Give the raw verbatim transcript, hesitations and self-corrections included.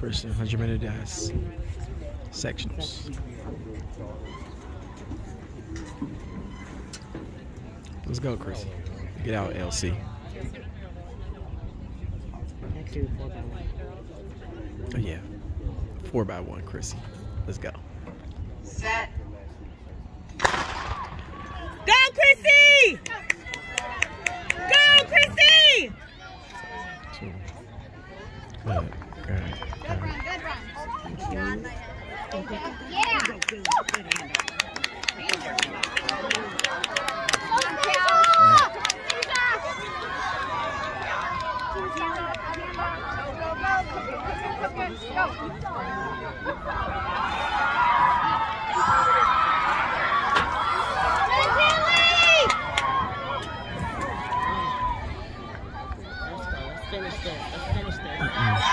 First one hundred minute dash sectionals. Let's go, Krissy. Get out, L C. Oh, yeah. Four by one, Krissy. Let's go. Set. Go, Krissy! Go, Krissy! Two. Good, good, Good run, good run. Yeah. Finish this. Let's finish this.